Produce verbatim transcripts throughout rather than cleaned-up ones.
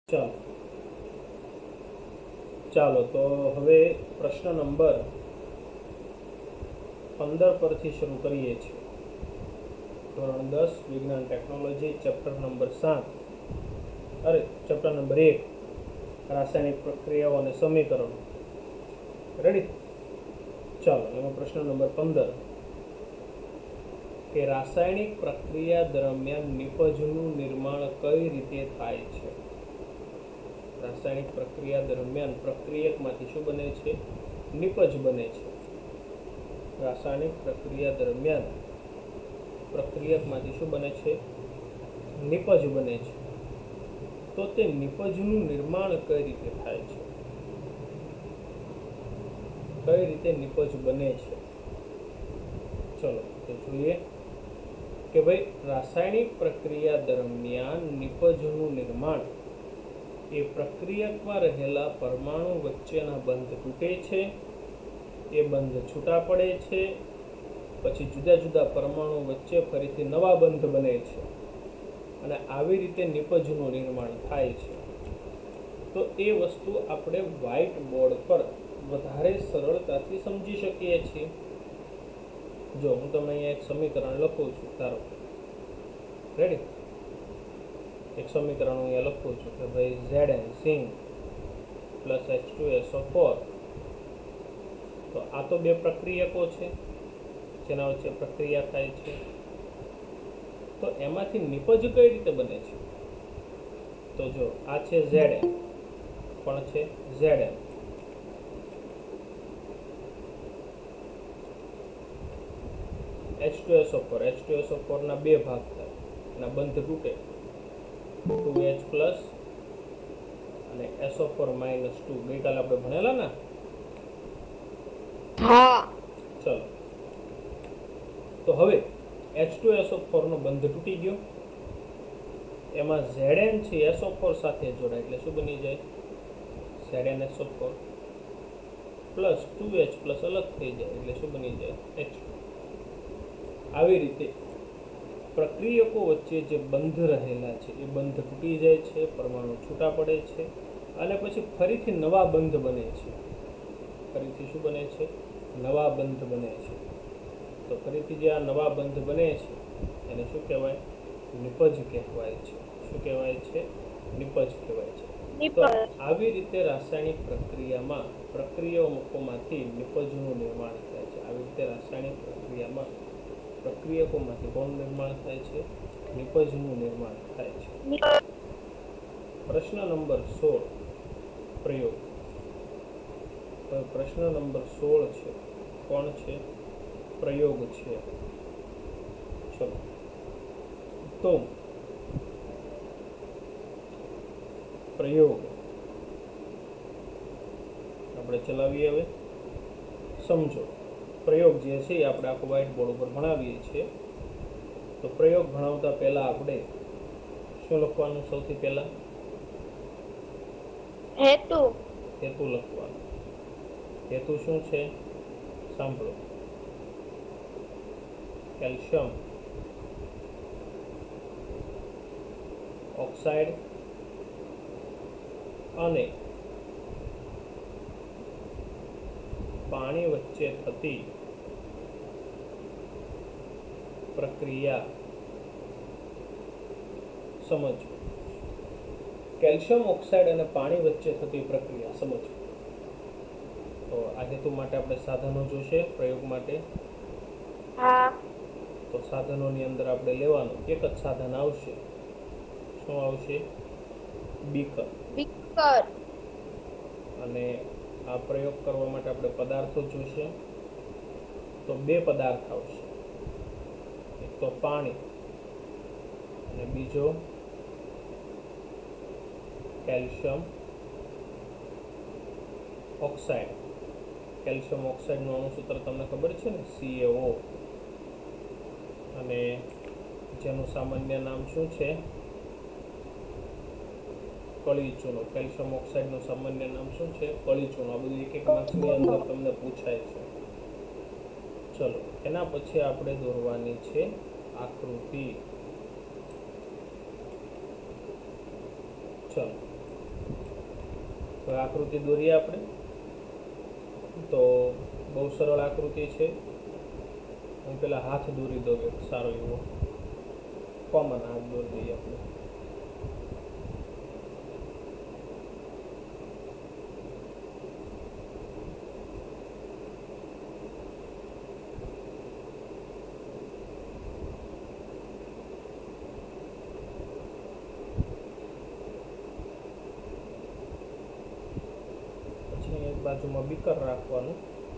ચાલો ચાલો તો હવે પ્રશ્ન નંબર પંદર પરથી શરૂ કરીએ છીએ. ધોરણ દસ વિજ્ઞાન ટેકનોલોજી, ચેપ્ટર નંબર સાત અરે ચેપ્ટર નંબર એક રાસાયણિક પ્રક્રિયાઓ અને સમીકરણો. રેડી? ચાલો, એમાં પ્રશ્ન નંબર પંદર કે રાસાયણિક પ્રક્રિયા દરમિયાન નિપજનું નિર્માણ કઈ રીતે થાય છે? રાસાયણિક પ્રક્રિયા દરમિયાન પ્રક્રિયકમાંથી શું બને છે? નિપજ બને છે. રાસાયણિક પ્રક્રિયા દરમિયાન પ્રક્રિયકમાંથી શું બને છે? નિપજ બને છે. તો તે નિપજનું નિર્માણ કઈ રીતે થાય છે? કઈ રીતે નિપજ બને છે? ચલો તો જોઈએ કે ભાઈ રાસાયણિક પ્રક્રિયા દરમિયાન નિપજનું નિર્માણ એ પ્રક્રિયકમાં રહેલા પરમાણુ વચ્ચેના બંધ તૂટે છે, એ બંધ છૂટા પડે છે, પછી જુદા જુદા પરમાણુ વચ્ચે ફરીથી નવા બંધ બને છે અને આવી રીતે નિપજનું નિર્માણ થાય છે. તો એ વસ્તુ આપણે વ્હાઇટ બોર્ડ પર વધારે સરળતાથી સમજી શકીએ છીએ. જો હું તમને અહીંયા એક સમીકરણ લખું છું, ધારો રેડી એક સમીકરણ હું અહીંયા લખું છું કે ભાઈ ઝેડ એન સિંગ plus H two S O four. તો આ તો બે પ્રક્રિયકો છે જેના વચ્ચે પ્રક્રિયા થાય છે. તો એમાંથી નિપજ કઈ રીતે બને છે? તો જો આ છે ઝેડ એન, પણ છે Z N. H two S O four H two S O four ના બે ભાગ થાય, એના બંધ તૂટે, ટુ એચ પ્લસ અને S O four minus two. ગઈકાલે આપણે ભણેલા ને? હા. ચલો તો હવે H two S O four નો બંધ તૂટી ગયો, એમાં ઝેડ એન છે એસ ઓ ફોર સાથે જોડાય એટલે શું બની જાય? Z N S O four plus two H plus અલગ થઈ જાય એટલે શું બની જાય? H two. આવી રીતે પ્રક્રિયકો વચ્ચે જે બંધ રહેલા છે એ બંધ તૂટી જાય છે, પરમાણુ છૂટા પડે છે અને પછી ફરીથી નવા બંધ બને છે. ફરીથી શું બને છે? નવા બંધ બને છે. તો ફરીથી જે આ નવા બંધ બને છે એને શું કહેવાય? નિપજ કહેવાય છે. શું કહેવાય છે? નિપજ કહેવાય છે. તો આવી રીતે રાસાયણિક પ્રક્રિયામાં પ્રક્રિયાઓમાંથી નિપજનું નિર્માણ થાય છે. આવી રીતે રાસાયણિક પ્રક્રિયામાં પ્રક્રિયકોમાંથી કોનું નિર્માણ થાય છે? નિપજનું નિર્માણ થાય છે. પ્રશ્ન નંબર સોળ પ્રયોગ. પ્રશ્ન નંબર સોળ છે કોણ છે? પ્રયોગ છે. ચલો તો પ્રયોગ આપણે ચલાવીએ. હવે સમજો પ્રયોગ જે છે એ આપણે આખો વ્હાઇટ બોર્ડ ઉપર ભણાવીએ છીએ. તો પ્રયોગ ભણાવતા પહેલા આપણે શું લખવાનું? સૌથી પહેલા હેતુ. હેતુ લખવાનું. હેતુ શું છે? સાંભળો. કેલ્શિયમ ઓક્સાઇડ અને પાણી વચ્ચે થતી પ્રક્રિયા સમજો. કેલ્શિયમ ઓક્સાઇડ અને પાણી વચ્ચે થતી પ્રક્રિયા સમજો. તો આ હેતુ માટે આપણે સાધનો જોશે પ્રયોગ માટે. હા. તો સાધનોની અંદર આપણે લેવાનું એક જ સાધન આવશે. શું આવશે? બીકર. બીકર. અને આ પ્રયોગ કરવા માટે આપણે પદાર્થો જોશે. તો બે પદાર્થ આવશે, એક તો પાણી અને બીજો કેલ્શિયમ ઓક્સાઇડ. કેલ્શિયમ ઓક્સાઇડનું અણુસૂત્ર તમને ખબર છે ને? C A O. અને જેનું સામાન્ય નામ શું છે? કળી ચૂનો. કેલ્શિયમ ઓક્સાઇડનું સામાન્ય નામ શું છે? કળી ચૂનો. આ બધું એક એક માર્ક્સની અંદર તમને પૂછાય છે. ચલો એના પછી આપણે દોરવાની છે આકૃતિ. ચલો હવે આકૃતિ દોરીએ આપણે. તો બહુ સરળ આકૃતિ છે. હું પેલા હાથ દોરી દઉં એક સારો એવો કોમન હાથ દોરી દઈએ આપણે. પછી એક બાજુમાં બીકર રાખવાનું.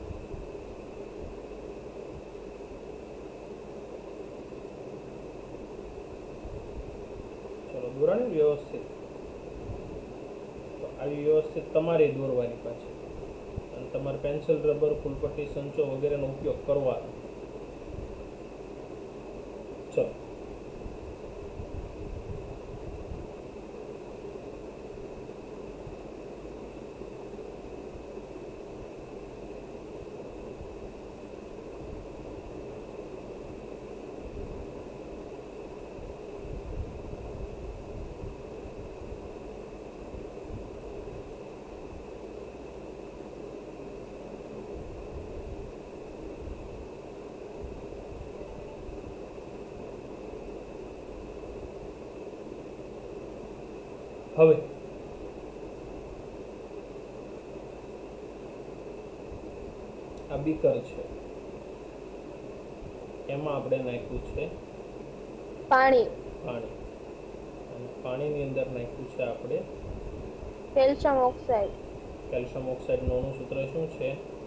દોરાની વ્યવસ્થિત. તો આવી વ્યવસ્થિત તમારે દોરવાની પાછી, અને તમારે પેન્સિલ, રબર, ફૂલપટ્ટી, સંચો વગેરેનો ઉપયોગ કરવાનો. ચલો હવે આ બીકર છે, એમાં આપણે નાખ્યું છે પાણી. પાણી. અને પાણીની અંદર નાખ્યું છે આપણે કેલ્શિયમ ઓક્સાઇડ. કેલ્શિયમ ઓક્સાઇડનું અણુ સૂત્ર શું છે?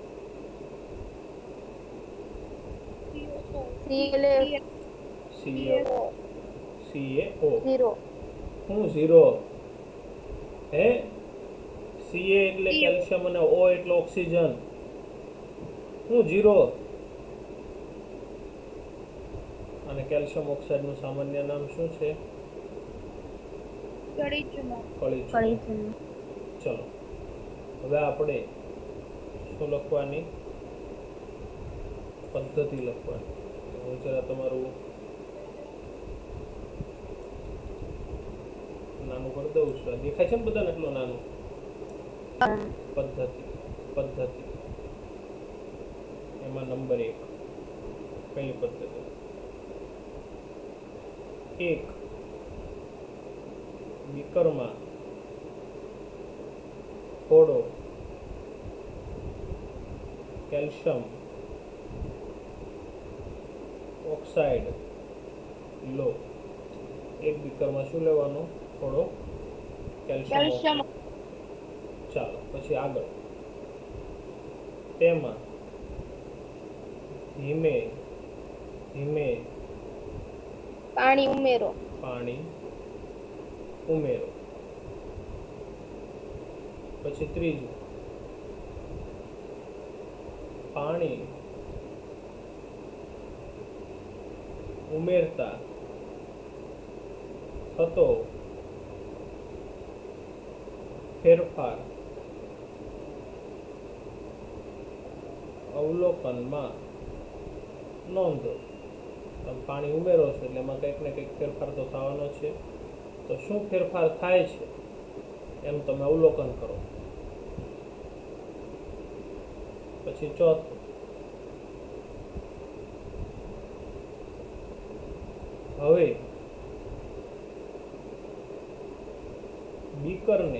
CLF CAO. ઝીરો. શું ઝીરો? હે, સીએ એટલે કેલ્શિયમ અને ઓ એટલે ઓક્સિજન. શું ઝીરો? અને કેલ્શિયમ ઓક્સાઇડનું સામાન્ય નામ શું છે? કળીચૂર્ણ. ચલો હવે આપણે શું લખવાની? પદ્ધતિ લખવાની. હું જરા તમારું નાનું કરી દઉં છું. દેખાય છે ને બધાને એટલું નાનું? પદ્ધતિ. પદ્ધતિ એમાં નંબર એક. પહેલી પદ્ધતિ. એક બીકરમાં થોડો કેલ્શિયમ ઓક્સાઇડ લો. એક બીકરમાં શું લેવાનું? થોડો કેલ્શિયમ. ચાલો પછી આગળ. તેમાં ધીમે ધીમે પાણી ઉમેરો. પાણી ઉમેરો. પછી ત્રીજું, પાણી ઉમેરતા થતો ફેરફાર અવલોકનમાં નોંધો. તમે પાણી ઉમેરો છો એટલે એમાં કંઈક ને કંઈક ફેરફાર તો થવાનો છે. તો શું ફેરફાર થાય છે એમ તમે અવલોકન કરો. પછી ચોથું, હવે બીકરને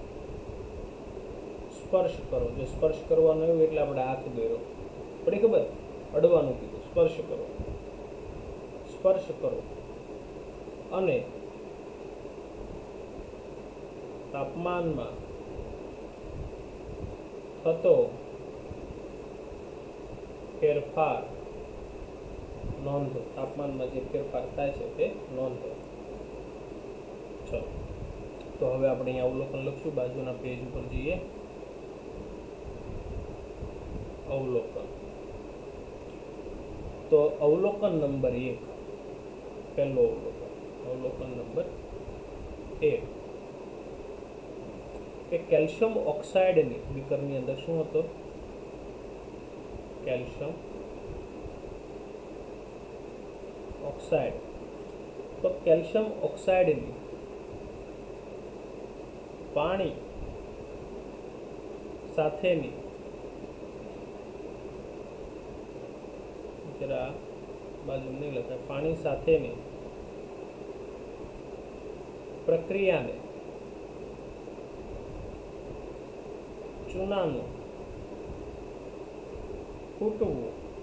સ્પર્શ કરો. જે સ્પર્શ કરવાનો એવું એટલે આપણે હાથ દોર્યો. પડી ખબર? અડવાનું કીધું. સ્પર્શ કરો. સ્પર્શ કરો અને તાપમાનમાં થતો ફેરફાર નોંધો. તાપમાનમાં જે ફેરફાર થાય છે તે નોંધો. ચલો તો હવે આપણે અહીંયા અવલોકન લખશું. બાજુના પેજ ઉપર જઈએ. અવલોકન. તો અવલોકન નંબર એક. પહેલો અવલોકન. અવલોકન નંબર એક કે કેલ્શિયમ ઓક્સાઇડની બીકરની અંદર શું હતો? Calcium oxide. તો કેલ્શિયમ ઓક્સાઇડની પાણી સાથેની જરા બાજુ નહીં લખાય પાણી સાથેની પ્રક્રિયાને ચૂનાનું ફૂટવું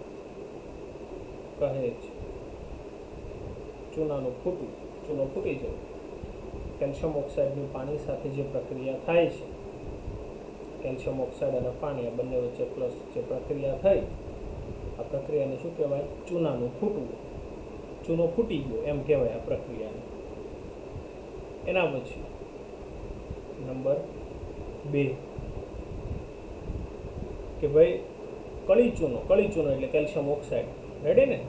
કહે છે. ચૂનાનું ફૂટવું, ચૂનો ફૂટી જવું. કેલ્શિયમ ઓક્સાઇડની પાણી સાથે જે પ્રક્રિયા થાય છે, કેલ્શિયમ ઓક્સાઇડ અને પાણી આ બંને વચ્ચે પ્લસ જે પ્રક્રિયા થઈ, આ પ્રક્રિયાને શું કહેવાય? ચૂનાનું ફૂટવું. ચૂનો ફૂટી ગયો એમ કહેવાય આ પ્રક્રિયાને. એના પછી નંબર બે કે ભાઈ કળી ચૂનો. કળી ચૂનો એટલે કેલ્શિયમ ઓક્સાઇડ. રેડી ને?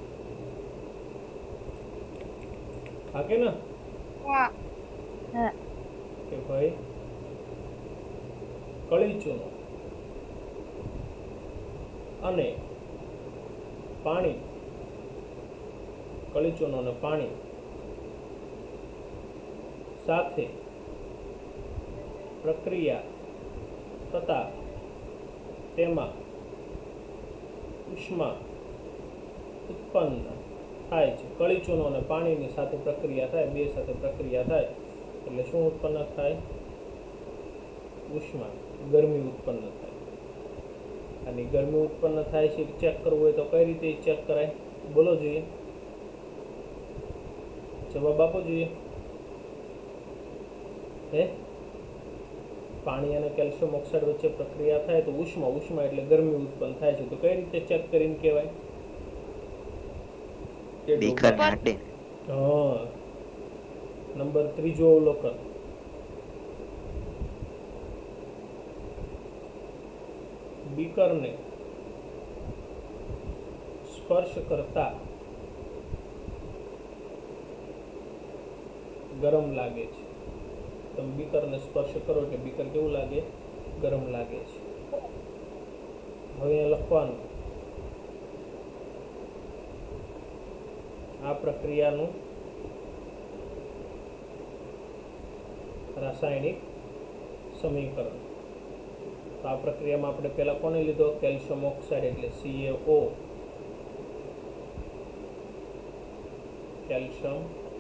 હા કે ના? હા. હા. કે ભાઈ કળી ચૂનો અને પાણી, કળી ચૂનો અને પાણી સાથે પ્રક્રિયા થતા તેમાં ઉષ્મા ઉત્પન્ન થાય છે. કળી ચૂનો અને પાણીની સાથે પ્રક્રિયા થાય, બે સાથે પ્રક્રિયા થાય એટલે શું ઉત્પન્ન થાય? ઉષ્મા, ગરમી ઉત્પન્ન થાય. અને ગરમી ઉત્પન્ન થાય છે ચેક કરવું હોય તો કઈ રીતે ચેક કરાય? બોલો જોઈએ, જવાબ આપો જોઈએ. હે પાણી અને કેલ્શિયમ ઓક્સાઇડ વચ્ચે પ્રક્રિયા થાય તો ઉષ્મા, ઉષ્મા એટલે ગરમી ઉત્પન્ન થાય છે. તો કઈ રીતે ચેક કરીને કહેવાય? બીકર હાટે. હા, નંબર ત્રીજો અવલોકન. બીકરને સ્પર્શ કરતા ગરમ લાગે છે. તમે બીકરને સ્પર્શ કરો એટલે બીકર કેવું લાગે? ગરમ લાગે છે. હવે અહીંયા લખવાનું આ પ્રક્રિયાનું રાસાયણિક સમીકરણ. તો આ પ્રક્રિયામાં આપણે પહેલા કોને લીધો? કેલ્શિયમ ઓક્સાઇડ એટલે C A O. Calcium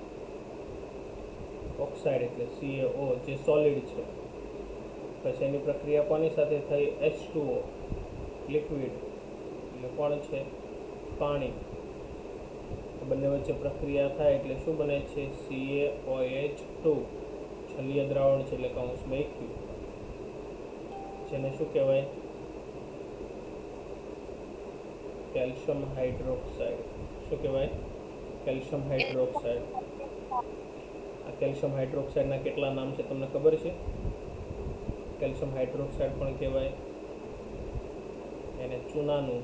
oxide એટલે સી એ ઓ જે સોલિડ છે. પછી એની પ્રક્રિયા કોની સાથે થઈ? એચ ટુ ઓ લિક્વિડ એટલે કોણ છે? પાણી. બંને વચ્ચે પ્રક્રિયા થાય એટલે શું બને છે? C A O H two. છલીય દ્રાવણ છે એટલે કૌંસમાં એક્યુ, જેને શું કહેવાય? Calcium hydroxide. શું કહેવાય? Calcium hydroxide. આ કેલ્શિયમ હાઇડ્રોક્સાઇડના કેટલા નામ છે તમને ખબર છે? કેલ્શિયમ હાઇડ્રોક્સાઇડ પણ કહેવાય, એને ચૂનાનું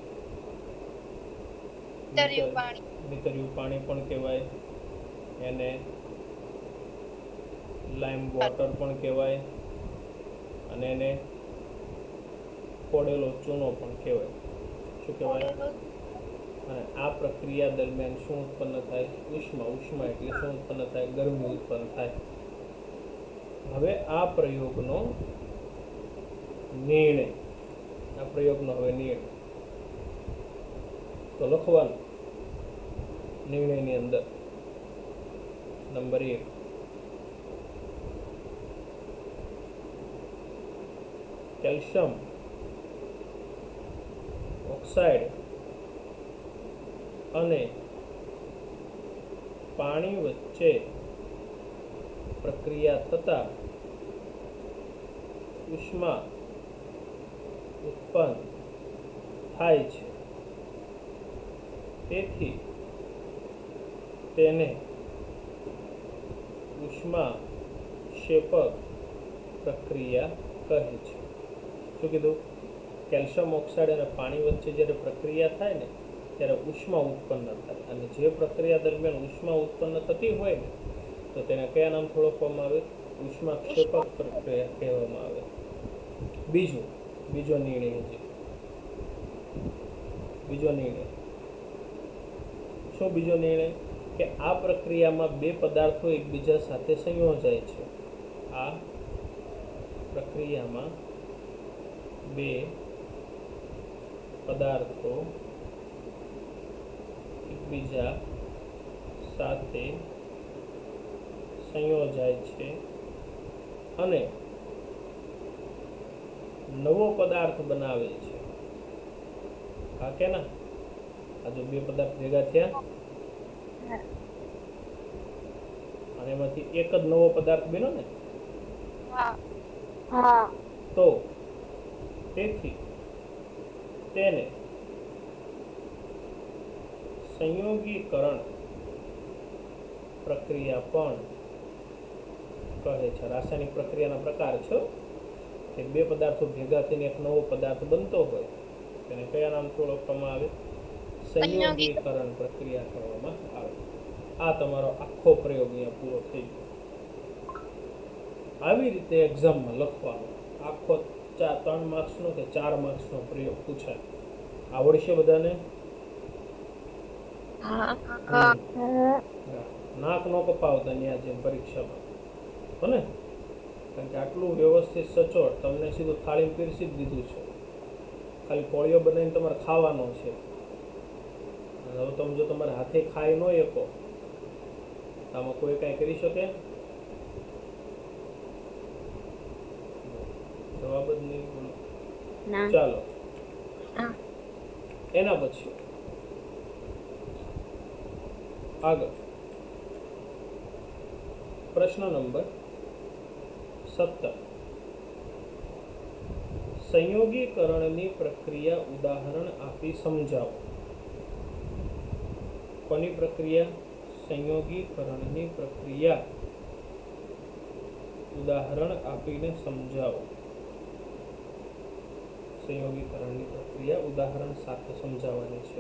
નીતર્યું પાણી પણ કહેવાય, એને લાઇમ વોટર પણ કહેવાય, અને એને ફોડેલો ચૂનો પણ કહેવાય. શું કહેવાય? અને આ પ્રક્રિયા દરમિયાન શું ઉત્પન્ન થાય? ઉષ્મા. ઉષ્મા એટલે શું ઉત્પન્ન થાય? ગરમી ઉત્પન્ન થાય. હવે આ પ્રયોગનો નિર્ણય, આ પ્રયોગનો હવે નિર્ણય તો લખવાનું નિર્ણયની અંદર નંબર એક, કેલ્શિયમ ઓક્સાઇડ અને પાણી વચ્ચે પ્રક્રિયા થતા ઉષ્મા ઉત્પન્ન થાય છે. તેથી તેને ઉષ્મા ક્ષેપક પ્રક્રિયા કહે છે. શું કીધું? કેલ્શિયમ ઓક્સાઇડ અને પાણી વચ્ચે જ્યારે પ્રક્રિયા થાય ને ત્યારે ઉષ્મા ઉત્પન્ન થાય, અને જે પ્રક્રિયા દરમિયાન ઉષ્મા ઉત્પન્ન થતી હોય ને તો તેને કયા નામથી ઓળખવામાં આવે? ઉષ્મા ક્ષેપક પ્રક્રિયા કહેવામાં આવે. બીજું બીજો નિર્ણય છે. બીજો નિર્ણય શું? બીજો નિર્ણય કે આ પ્રક્રિયામાં બે પદાર્થો એકબીજા સાથે સંયોજાય છે. આ પ્રક્રિયામાં બે પદાર્થો એકબીજા સાથે સંયોજાય છે અને નવો પદાર્થ બનાવે છે. હા કે ના? આ જો બે પદાર્થ ભેગા થયા અને એમાંથી એક જ નવો પદાર્થ બન્યો ને, હા હા તો તેથી તેને સંયોગીકરણ પ્રક્રિયા પણ કહે છે. રાસાયણિક પ્રક્રિયાના પ્રકાર છે કે બે પદાર્થો ભેગા થઈને એક નવો પદાર્થ બનતો હોય તેને કયા નામથી ઓળખવામાં આવે? સંયોગીકરણ પ્રક્રિયા કરવામાં આવે. આ તમારો આખો પ્રયોગ અહીંયા પૂરો થઈ ગયો. આવી રીતે એક્ઝામમાં લખવાનો આખો ચાર ત્રણ માર્ક્સનો કે ચાર માર્ક્સનો પ્રયોગ પૂછાય. આવડશે બધાને? હા હા. નાક નો કપાવતા ત્યાં જેમ પરીક્ષામાં હો ને, કારણ કે આટલું વ્યવસ્થિત સચોટ તમને સીધું થાળી પીરસી જ દીધું છે. ખાલી કોળિયો બનાવીને તમારે ખાવાનો છે. હવે તમે જો તમારે હાથે ખાઈ ન શકો આમાં કોઈ કાંઈ કરી શકે? જવાબ જ નહીં બોલો. ચાલો એના પછી આગળ પ્રશ્ન નંબર સત્તર. સંયોગીકરણની પ્રક્રિયા ઉદાહરણ આપી સમજાવો. કોની પ્રક્રિયા? સંયોગીકરણની પ્રક્રિયા ઉદાહરણ આપીને સમજાવો. સંયોગીકરણની પ્રક્રિયા ઉદાહરણ સાથે સમજાવવાની છે.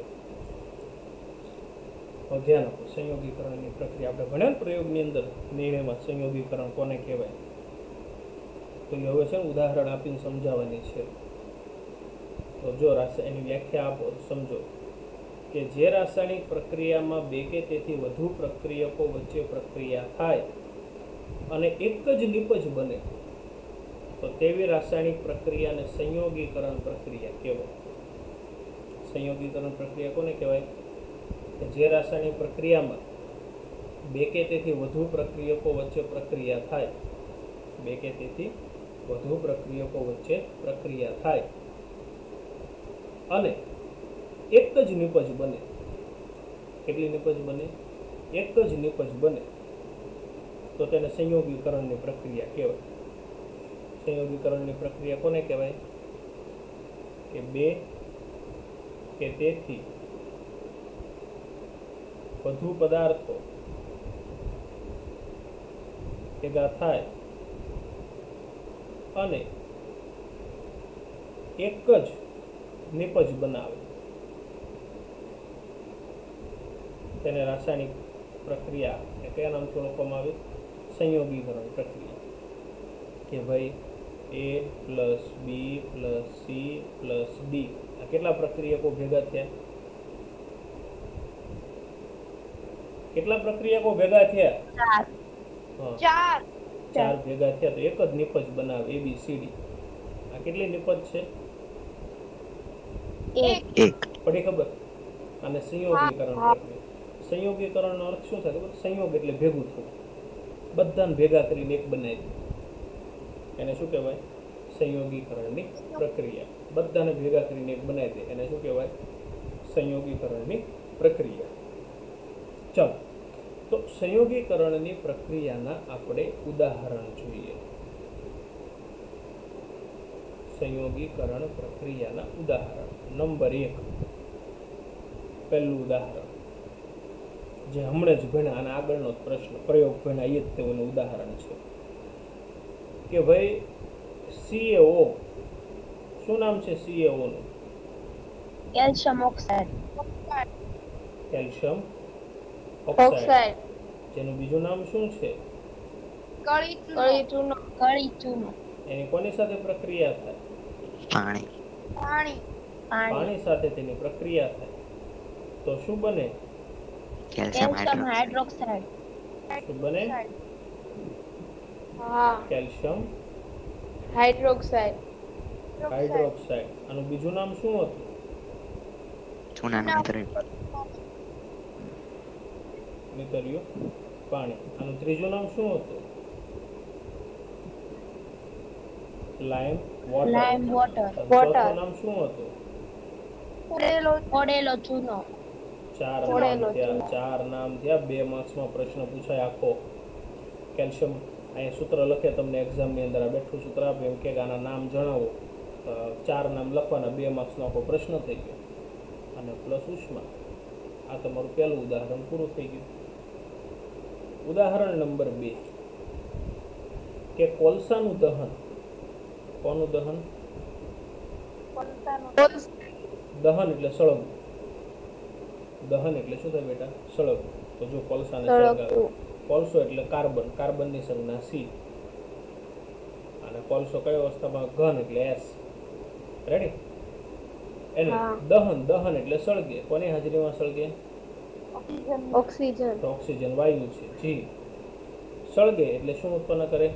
ધ્યાન આપો. સંયોગીકરણની પ્રક્રિયા આપણે ભણ્યા પ્રયોગની અંદર નિર્ણયમાં સંયોગીકરણ કોને કહેવાય, તો હવે છે ઉદાહરણ આપીને સમજાવવાની છે. તો જો એની વ્યાખ્યા આપો સમજો કે જે રાસાયણિક પ્રક્રિયામાં બે કે તેથી વધુ પ્રક્રિયકો વચ્ચે પ્રક્રિયા થાય અને એક જ નિપજ બને તો તેવી રાસાયણિક પ્રક્રિયાને સંયોગીકરણ પ્રક્રિયા કહેવાય. સંયોગીકરણ પ્રક્રિયા કોને કહેવાય? કે જે રાસાયણિક પ્રક્રિયામાં બે કે તેથી વધુ પ્રક્રિયકો વચ્ચે પ્રક્રિયા થાય બે કે તેથી વધુ પ્રક્રિયકો વચ્ચે પ્રક્રિયા થાય અને એક જ નિપજ બને. કેટલી નિપજ બને? એક જ નિપજ બને તો તેને સંયોગીકરણની પ્રક્રિયા કહેવાય. સંયોગીકરણની પ્રક્રિયા કોને કહેવાય? કે બે કે તેથી વધુ પદાર્થો ભેગા થાય અને એક જ નિપજ બનાવે તેને રાસાયણિક પ્રક્રિયા એ કયા નામથી ઓળખવામાં આવે? સંયોગીકરણ પ્રક્રિયા. કે ભાઈ A plus B plus C plus D આ કેટલા પ્રક્રિયકો ભેગા થયા? કેટલા પ્રક્રિયકો ભેગા થયા? ચાર. ચાર ભેગા થયા તો એક જ નિપજ બનાવે એ બી સી ડી. આ કેટલી નિપજ છે? એક. પડી ખબર? અને સંયોગીકરણ પ્રક્રિયા. સંયોગીકરણનો અર્થ શું થાય ખબર? સંયોગ એટલે ભેગું થવું. બધાને ભેગા કરીને એક બનાવી દે એને શું કહેવાય? સંયોગીકરણની પ્રક્રિયા. બધાને ભેગા કરીને એક બનાવી દે એને શું કહેવાય? સંયોગીકરણની પ્રક્રિયા. ચાલો તો સંયોગીકરણની પ્રક્રિયાના આપણે ઉદાહરણ જોઈએ. સંયોગીકરણ પ્રક્રિયાના ઉદાહરણ નંબર એક. પહેલું ઉદાહરણ જે હમણાં જ ભણ્યા અને આગળનો પ્રશ્ન પ્રયોગ ભણ્યા એ જ તેઓનું ઉદાહરણ છે કે ભાઈ સી એ ઓ. શું નામ છે સી એ ઓ નું? Calcium oxide. Calcium oxide. જેનું બીજું નામ શું છે? કળી ચૂનો. કળી ચૂનો. એની કોની સાથે પ્રક્રિયા થાય? પાણી. પાણી. પાણી સાથે તેની પ્રક્રિયા થાય તો શું બને? Calcium calcium hydroxide. હાઇડ્રોક્સાઇડ. શું બને? હા. Calcium hydroxide. હાઇડ્રોક્સાઇડ. આનું બીજું નામ શું હતું? ચૂનાનું નિતર્યું નિતર્યું પાણી. આનું ત્રીજું નામ શું હતું? Lime water. Lime water. ચોથું નામ શું હતું? ઓડેલો ઓડેલો ચૂનો. ચાર નામ થયા. ચાર નામ થયા. બે માર્ક્સમાં પ્રશ્ન પૂછાય આખો. કેલ્શિયમ અહીંયા સૂત્ર લખે તમને એક્ઝામની અંદર, આ બેઠું સૂત્ર આપે એમ કે આના નામ જણાવો, ચાર નામ લખવાના, બે માર્ક્સનો આખો પ્રશ્ન થઈ ગયો. અને પ્લસ ઉષ્મા. આ તમારું પહેલું ઉદાહરણ પૂરું થઈ ગયું. ઉદાહરણ નંબર બે કે કોલસાનું દહન. કોનું દહન? દહન એટલે સળગવું. દહન એટલે શું થાય બેટા? સળગવું. તો જો કોલસાને સળગાવે, કોલસો એટલે કાર્બન, કાર્બનની સંજ્ઞા સી, અને કોલસો કઈ અવસ્થામાં? ઘન એટલે એસ. રેડી? એને દહન, દહન એટલે સળગે. કોની હાજરીમાં સળગે? ઓક્સિજન. તો ઓક્સિજન વાયુ છે. જી. સળગે એટલે શું ઉત્પન્ન કરે?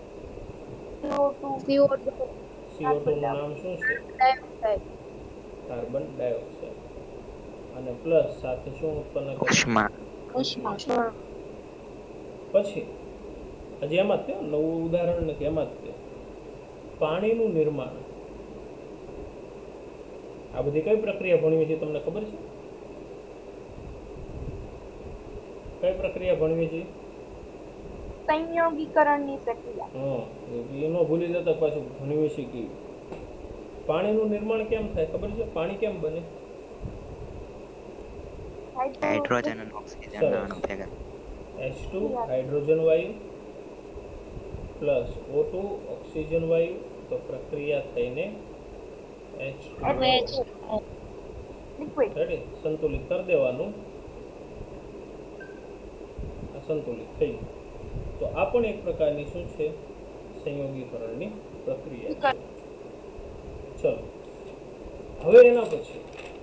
C O two. C O two નું નામ શું છે? ડાયોક્સાઇડ. Carbon dioxide. અને પ્લસ સાથે શું ઉત્પન્ન કરે? ઉષ્મા ઉષ્મા. પછી હજી એમાં જ તે નવું ઉદાહરણ નથી, એમાં જ તે પાણીનું નિર્માણ. આ બધી કઈ પ્રક્રિયા ભણવી છે તમને ખબર છે? કઈ પ્રક્રિયા ભણવી છે? સંયોગીકરણની પ્રક્રિયા. હા, એનો ભૂલી જતા પાછું ભણવી શીખી. પાણીનું નિર્માણ કેમ થાય ખબર છે? પાણી કેમ બને? હાઇડ્રોજન અને ઓક્સિજન ના અણુ ભેગા એચ ટુ હાઇડ્રોજન વાયુ પ્લસ ઓ ટુ ઓક્સિજન વાયુ, તો પ્રક્રિયા થઈને એચ ટુ રેડી સંતુલિત કરી દેવાનું. આ સંતુલિત થઈ ગયું. તો આ પણ એક પ્રકારની શું છે? સંયોગીકરણની પ્રક્રિયા છે. ચલો હવે એના પછી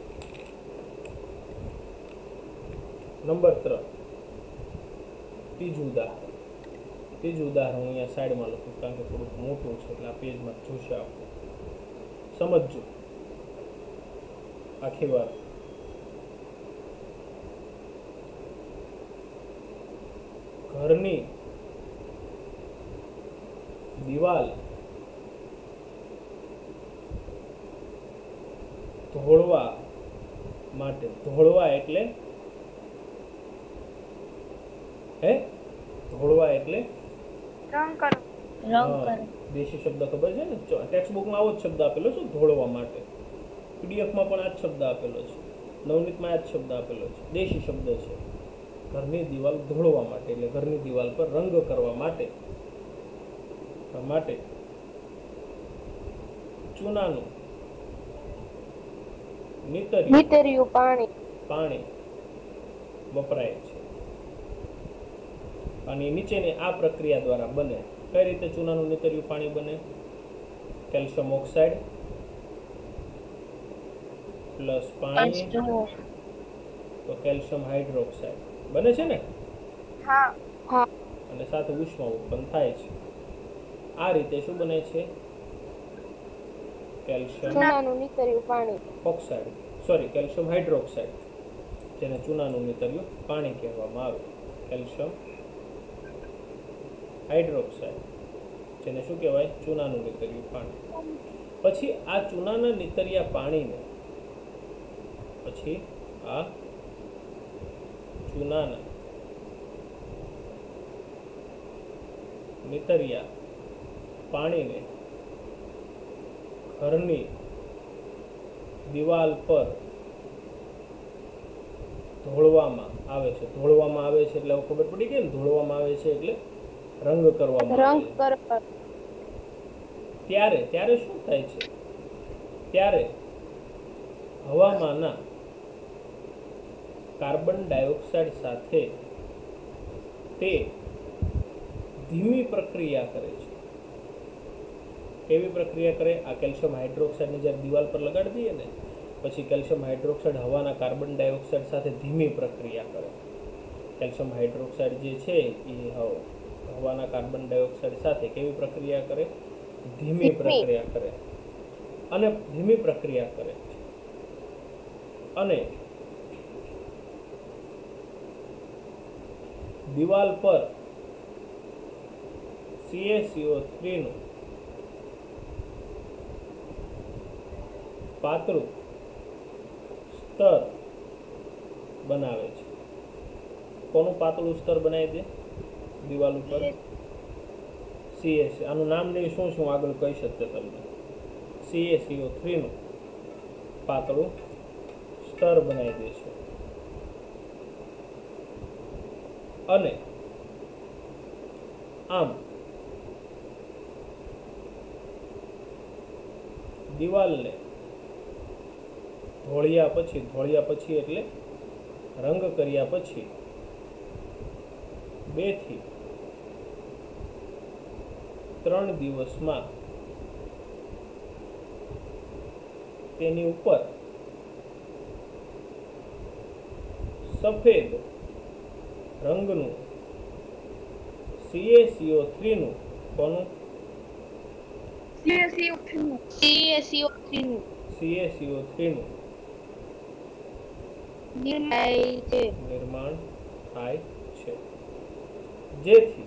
નંબર ત્રણ, ત્રીજું ઉદાહરણ. ત્રીજું ઉદાહરણ અહીંયા સાઈડમાં લખું કારણ કે થોડુંક મોટું છે એટલે આ પેજમાં જોશે આપવું. સમજજો આખી વાત. ઘરની દિવાલ ધોળવા માટે, ધોળવા એટલે હે ધોળવા એટલે રંગ કરો. રંગ કરો. દેશી શબ્દ ખબર છે ને? ટેક્સ્ટ બુકમાં આવો જ શબ્દ આપેલો છે, ધોળવા માટે. પીડીએફમાં પણ આ જ શબ્દ આપેલો છે, નવનીતમાં આ જ શબ્દ આપેલો છે. દેશી શબ્દ છે. ઘરની દિવાલ ધોળવા માટે એટલે ઘરની દિવાલ પર રંગ કરવા માટે માટે ચૂનાનું નિતર્યું નિતર્યું પાણી પાણી વપરાય છે. અને નીચેની આ પ્રક્રિયા દ્વારા બને. કઈ રીતે ચૂનાનું નિતર્યું પાણી બને? કેલ્શિયમ ઓક્સાઇડ પ્લસ પાણી, તો કેલ્શિયમ હાઇડ્રોક્સાઇડ બને છે ને? હા હા. અને સાથે ઉષ્મા ઉત્પન્ન થાય છે. આ રીતે શું બને છે? કેલ્શિયમ ચૂનાનું નિતર્યું પાણી ઓક્સાઇડ, સોરી કેલ્શિયમ હાઇડ્રોક્સાઇડ, જેને ચૂનાનું નિતર્યું પાણી કહેવામાં આવે. કેલ્શિયમ હાઇડ્રોક્સાઇડ, જેને શું કહેવાય? ચૂનાનું નિતર્યું પાણી. પછી આ ચૂનાના નિતર્યા પાણીને પછી આ ચૂનાના નિતર્યા પાણીને ઘરની દિવાલ પર ધોળવામાં આવે છે. ધોળવામાં આવે છે એટલે ખબર પડી ગઈ ને? ધોળવામાં આવે છે એટલે રંગ કરવામાં રંગ આવે છે. કરવા. ત્યારે ત્યારે શું થાય છે? ત્યારે હવામાંના કાર્બન ડાયોક્સાઇડ સાથે તે ધીમી પ્રક્રિયા કરે છે. કેવી પ્રક્રિયા કરે? આ કેલ્શિયમ હાઇડ્રોક્સાઇડને જ્યારે દિવાલ પર લગાડી દઈએ ને પછી કેલ્શિયમ હાઇડ્રોક્સાઇડ હવાના કાર્બન ડાયોક્સાઇડ સાથે ધીમી પ્રક્રિયા કરે. કેલ્શિયમ હાઇડ્રોક્સાઇડ જે છે એ હવાના કાર્બન ડાયોક્સાઇડ સાથે કેવી પ્રક્રિયા કરે? ધીમી પ્રક્રિયા કરે. અને ધીમી પ્રક્રિયા કરે છે અને દિવાલ પર C A C O three નું પાતળું સ્તર બનાવે છે. કોનું પાતળું સ્તર બનાવી દે દિવાલ ઉપર? C A C. આનું નામ લઈ શું શું આગળ કહી શકते તમને. C A C O three નું પાતળું સ્તર બનાવી દે છે અને આમ દિવાલને ધોળિયા પછી ધોળિયા પછી એટલે રંગ કર્યા પછી બે થી ત્રણ દિવસમાં તેની ઉપર સફેદ રંગનું C A C O three નું કોનું C A C O three નું C A C O three નું C A C O three નું નિર્માણ છે નિર્માણ થાય છે, જેથી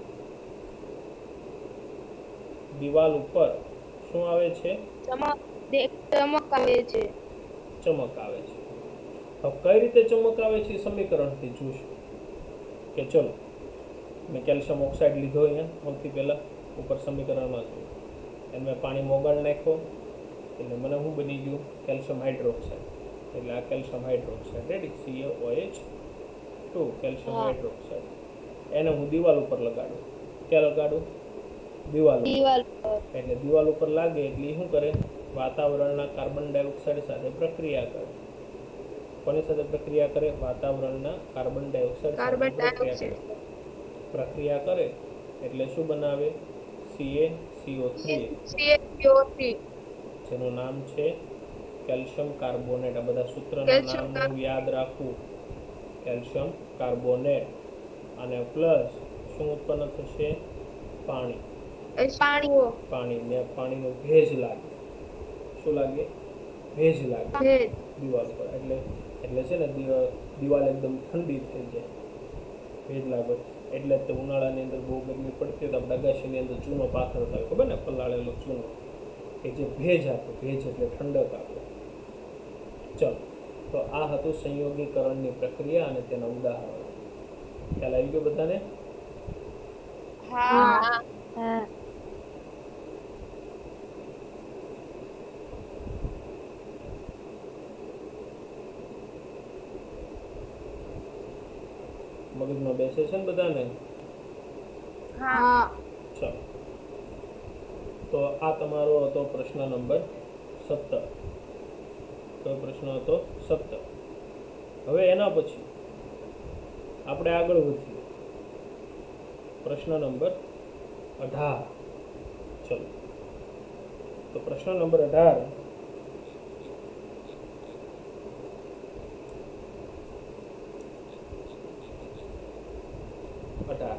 દિવાલ ઉપર શું આવે છે? ચમક દેખ ચમક આવે છે. ચમક આવે છે. હવે કઈ રીતે ચમક આવે છે સમીકરણથી જોઈશું કે ચલો મેં કેલ્શિયમ ઓક્સાઇડ લીધો અહીંયા સૌથી પહેલા ઉપર સમીકરણમાં જોયું એને મેં પાણીમાં ઓગાળી નાખ્યો એટલે મને શું બની ગયું? Calcium hydroxide. એટલે આ calcium hydroxide ready C A O H two calcium hydroxide એને હું દિવાલ ઉપર લગાડું. ક્યાં લગાડું? દિવાલ દિવાલ ઉપર. એટલે દિવાલ ઉપર લાગે એટલે શું કરે? વાતાવરણના કાર્બન ડાયોક્સાઇડ સાથે પ્રક્રિયા કરે. કોની સાથે પ્રક્રિયા કરે? વાતાવરણના કાર્બન ડાયોક્સાઇડ સાથે કાર્બન પ્રક્રિયા ડાયોક્સાઇડ કરે. પ્રક્રિયા કરે એટલે શું બનાવે? C A C O three C A C O three જેનું નામ છે કેલ્શિયમ કાર્બોનેટ. આ બધા સૂત્રના નામ યાદ રાખવું. કેલ્શિયમ કાર્બોનેટ અને પ્લસ શું ઉત્પન્ન થશે? પાણી. પાણીઓ પાણી ને પાણીનો ભેજ લાગે. શું લાગે? ભેજ લાગે ભેજ દિવાલ પર. એટલે એટલે છે ને દિવાલ એકદમ ઠંડી થઈ જાય ભેજ લાગે. એટલે તો ઉનાળાની અંદર બહુ ગરમી પડતી તો આપણે અગાશીની અંદર ચૂનો પાથરતા હોય, ખબર ને? પલાળેલો ચૂનો કે જે ભેજ આપે. ભેજ એટલે ઠંડક આપે. ચલો, તો આ હતું સંયોગીકરણની પ્રક્રિયા અને તેના ઉદાહરણો. ખ્યાલ આવી ગયો બધાને? હા હા મગજમાં બેસે છે ને બધાને? હા ચલો, તો આ તમારો હતો પ્રશ્ન નંબર સત્તર. કયો પ્રશ્ન હતો? સત્તર. હવે એના પછી આપણે આગળ વધીએ પ્રશ્ન નંબર અઢાર. ચલો, તો પ્રશ્ન નંબર અઢાર અઢાર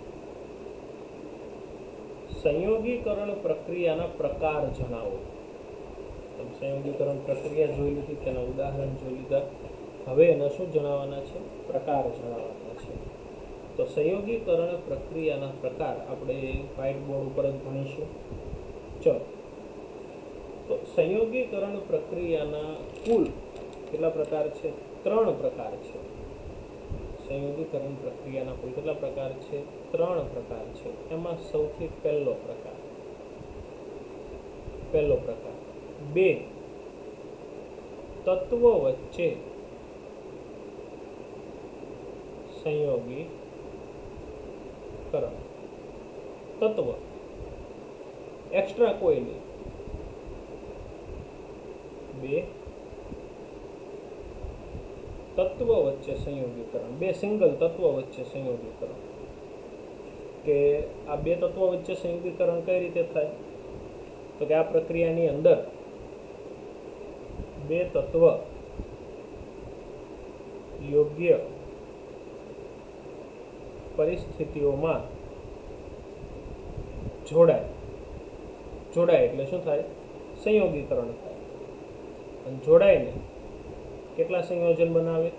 સંયોગીકરણ પ્રક્રિયાના પ્રકાર જણાવો. તમે સંયોગીકરણ પ્રક્રિયા જોઈ લીધી, તેના ઉદાહરણ જોઈ લીધા. હવે એના શું જણાવવાના છે? પ્રકાર જણાવવાના છે. તો સંયોગીકરણ પ્રક્રિયાના પ્રકાર આપણે વ્હાઇટ બોર્ડ ઉપર જ ભણીશું. ચલો, તો સંયોગીકરણ પ્રક્રિયાના કુલ કેટલા પ્રકાર છે? ત્રણ પ્રકાર છે. સંયોગીકરણ પ્રક્રિયાના કુલ કેટલા પ્રકાર છે? ત્રણ પ્રકાર છે. એમાં સૌથી પહેલો પ્રકાર પહેલો પ્રકાર બે તત્વો વચ્ચે સંયોગીકરણ. તત્વ એક્સ્ટ્રા કોઈ નહીં. બે તત્વ વચ્ચે સંયોગીકરણ. બે સિંગલ તત્વ વચ્ચે સંયોગીકરણ. કે આ બે તત્વો વચ્ચે સંયોગીકરણ કઈ રીતે થાય? તો કે આ પ્રક્રિયાની અંદર બે તત્વ યોગ્ય પરિસ્થિતિઓમાં જોડાય. જોડાય એટલે શું થાય? સંયોગીકરણ થાય અને જોડાઈને કેટલા સંયોજન બનાવે?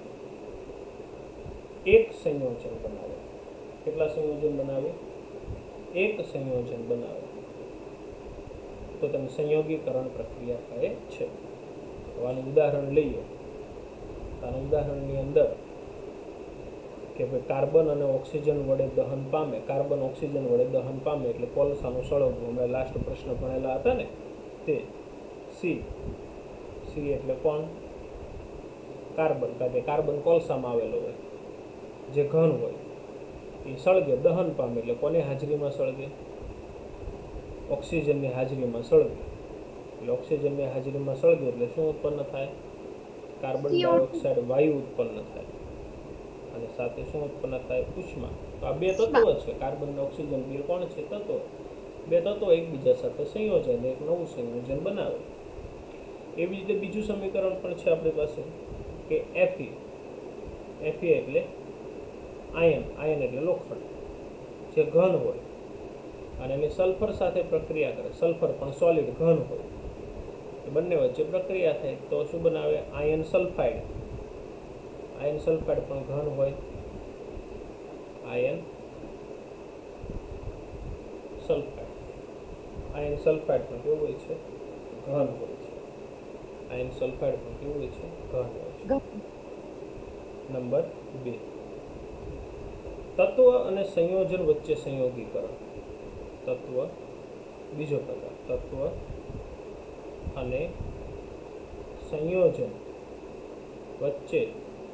એક સંયોજન બનાવે. કેટલા સંયોજન બનાવે? એક સંયોજન બનાવે તો તેને સંયોગીકરણ પ્રક્રિયા કહે છે. આનું ઉદાહરણ લઈએ. આના ઉદાહરણની અંદર કે ભાઈ કાર્બન અને ઓક્સિજન વડે દહન પામે. કાર્બન ઓક્સિજન વડે દહન પામે એટલે કોલસાનું સળગવું. અમે લાસ્ટ પ્રશ્ન ભણેલા હતા ને તે સી. સી એટલે કોણ? કાર્બન. કારણ કે કાર્બન કોલસામાં આવેલો હોય, જે ઘન હોય એ સળગે, દહન પામે એટલે કોની હાજરીમાં સળગે? ઓક્સિજનની હાજરીમાં સળગે. એટલે ઓક્સિજનની હાજરીમાં સળગે એટલે શું ઉત્પન્ન થાય? કાર્બન ડાયોક્સાઇડ વાયુ ઉત્પન્ન થાય અને સાથે શું ઉત્પન્ન થાય? ઉષ્મા. તો આ બે તત્વો છે, કાર્બન અને ઓક્સિજન. બે કોણ છે? તત્વો. બે તત્વો એકબીજા સાથે સંયોજન, એક નવું સંયોજન બનાવે. એવી રીતે બીજું સમીકરણ પણ છે આપણી પાસે કે એફી. એફી એટલે આયન. આયન એટલે લોખંડ, જે ઘન હોય અને એની સલ્ફર સાથે પ્રક્રિયા કરે. સલ્ફર પણ સોલિડ ઘન હોય. બંને વચ્ચે પ્રક્રિયા થાય તો શું બનાવે? Ion sulphide. આયન સલ્ફાઇડ પણ ઘન હોય. Ion sulphide. આયન સલ્ફાઇડ પણ કેવું હોય છે? ઘન હોય છે. આયન સલ્ફાઇડ પણ કેવું હોય છે? ઘન હોય છે. નંબર બે, તત્વ અને સંયોજન વચ્ચે સંયોગીકરણ. તત્વ, બીજો પ્રકાર, તત્વ અને સંયોજન વચ્ચે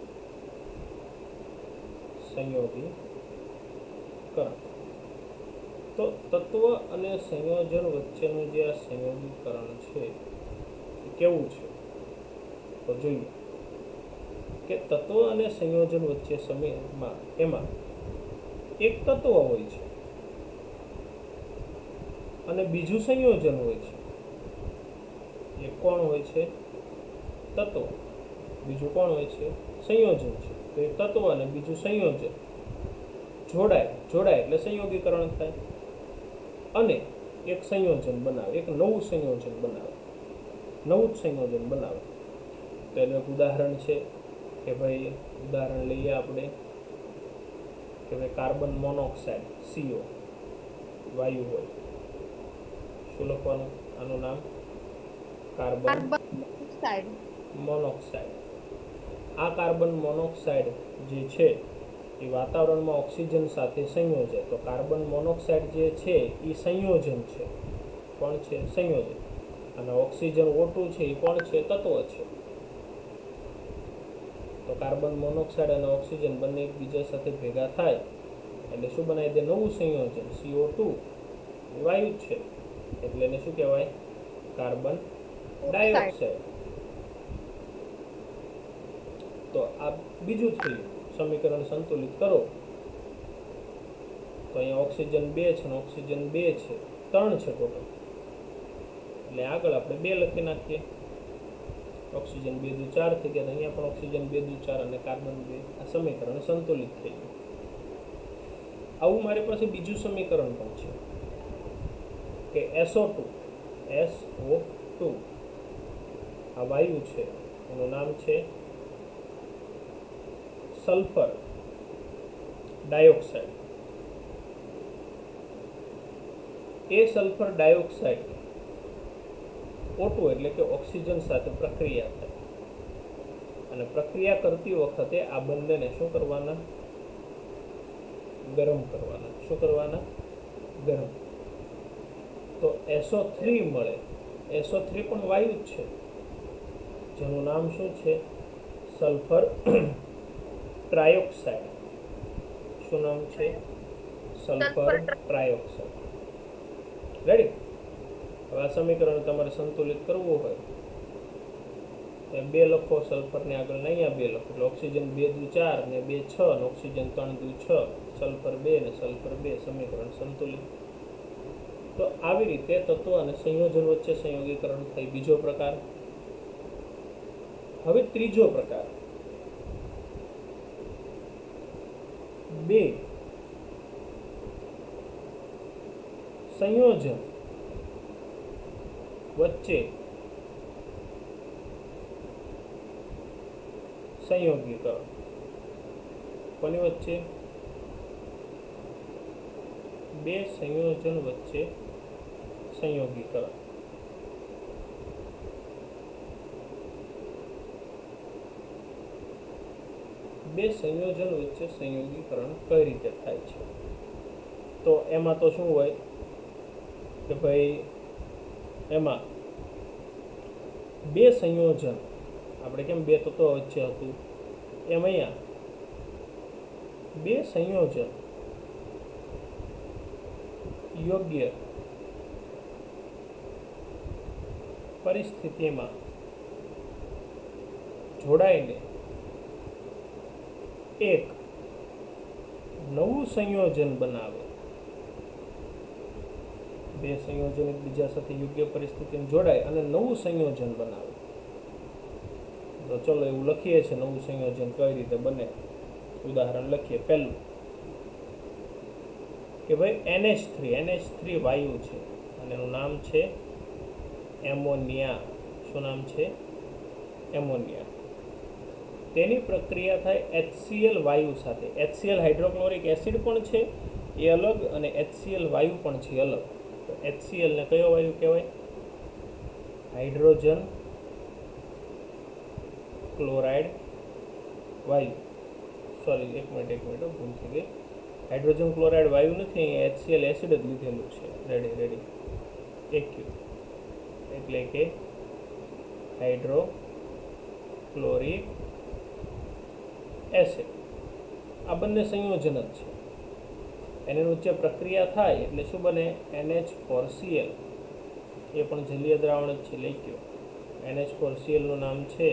સંયોગીકરણ. તો તત્વ અને સંયોજન વચ્ચેનું જે આ સંયોગીકરણ છે એ કેવું છે? તો જોઈએ કે તત્વ અને સંયોજન વચ્ચે સમયમાં એમાં એક તત્વ હોય છે અને બીજું સંયોજન હોય છે. એક કોણ હોય છે? તત્વ. બીજું કોણ હોય છે? સંયોજન છે. તો એક તત્વ અને બીજું સંયોજન જોડાય. જોડાય એટલે સંયોગીકરણ થાય અને એક સંયોજન બનાવે, એક નવું સંયોજન બનાવે. નવું જ સંયોજન બનાવે. તો એનું એક ઉદાહરણ છે કે ભાઈ, ઉદાહરણ લઈએ આપણે કે ભાઈ કાર્બન મોનોક્સાઇડ, સીઓ વાયુ હોય. શું લખવાનું આનું નામ? Carbon monoxide. આ કાર્બન મોનોક્સાઇડ જે છે એ વાતાવરણમાં ઓક્સિજન સાથે સંયોજે તો કાર્બન મોનોક્સાઇડ જે છે એ સંયોજન છે. કોણ છે? સંયોજન. અને ઓક્સિજન ઓ ટુ છે એ કોણ છે? તત્વ છે. તો કાર્બન મોનોક્સાઇડ અને ઓક્સિજન બંને એકબીજા સાથે ભેગા થાય એટલે શું બનાવી દે? નવું સંયોજન. સી ઓ ટુ વાયુ છે એટલે એને શું કહેવાય? Carbon dioxide. તો આ બીજું થયું. સમીકરણ સંતુલિત કરો તો અહીંયા ઓક્સિજન બે છે અને ઓક્સિજન બે છે, ત્રણ છે ટોટલ. એટલે આગળ આપણે બે લખી નાખીએ. ઓક્સિજન બે દુ ચાર થઈ ગયા. અહીંયા પણ ઓક્સિજન બે દુ ચાર અને કાર્બન બે. આ સમીકરણ સંતુલિત થઈ ગયું. આવું મારી પાસે બીજું સમીકરણ પણ છે કે S O two. S O two આ વાયુ છે, એનું નામ છે સલ્ફર ડાયોક્સાઇડ. એ સલ્ફર ડાયોક્સાઇડ ઓ ટુ એટલે કે ઓક્સિજન સાથે પ્રક્રિયા થાય અને પ્રક્રિયા કરતી વખતે આ બંનેને શું કરવાના? ગરમ કરવાના. શું કરવાના? ગરમ. તો એસ ઓ થ્રી મળે. એસ ઓ થ્રી પણ વાયુ જ છે, જેનું નામ શું છે? Sulphur trioxide. શું નામ છે? Sulphur trioxide. રેડી? હવે આ સમીકરણ તમારે સંતુલિત કરવું હોય તો બે લખો. સલ્ફરને આગળ અહીંયા બે લખો એટલે ઓક્સિજન બે દુ ચાર ને બે છ ને ઓક્સિજન ત્રણ દુ છ, સલ્ફર બે ને સલ્ફર બે. સમીકરણ સંતુલિત. તો આવી રીતે તત્વ અને સંયોજન વચ્ચે સંયોગીકરણ થઈ. બીજો પ્રકાર. હવે ત્રીજો પ્રકાર, બે સંયોજન વચ્ચે સંયોગીકરણ, કોની વચ્ચે? બે સંયોજન વચ્ચે સંયોગીકરણ. બે સંયોજન વચ્ચે સંયોગીકરણ કઈ રીતે થાય છે? તો એમાં તો શું હોય કે ભાઈ એમાં બે સંયોજન, આપણે કેમ બે તત્વો વચ્ચે હતું એમ અહીંયા બે સંયોજન યોગ્ય પરિસ્થિતિમાં જોડાઈને એક નવું સંયોજન બનાવે. બે સંયોજન એકબીજા સાથે યોગ્ય પરિસ્થિતિમાં જોડાય અને નવું સંયોજન બનાવે. તો ચલો એવું લખીએ છીએ, નવું સંયોજન કઈ રીતે બને. ઉદાહરણ લખીએ. પહેલું કે ભાઈ N H three N H three વાયુ છે અને એનું નામ છે એમોનિયા. શું નામ છે? એમોનિયા. તેની પ્રક્રિયા થાય એચસીએલ વાયુ સાથે. એચસીએલ હાઇડ્રોક્લોરિક એસિડ પણ છે એ અલગ, અને એચસીએલ વાયુ પણ છે અલગ. તો એચસીએલ ને કયો વાયુ કહેવાય? હાઇડ્રોજન ક્લોરાઇડ વાયુ. સોરી, એક મિનિટ એક મિનિટ ભૂલ થઈ ગઈ. હાઇડ્રોજન ક્લોરાઇડ વાયુ નથી, અહીંયા એચસીએલ એસિડ જ લીધેલું છે. રેડી રેડી એક્યુ એટલે કે હાઇડ્રોક્લોરિક એસિડ. આ બંને સંયોજન જ છે. એની વચ્ચે પ્રક્રિયા થાય એટલે શું બને? N H four C L. એ પણ જલીય દ્રાવણ જ છે. લખ્યો N H four C L નું નામ છે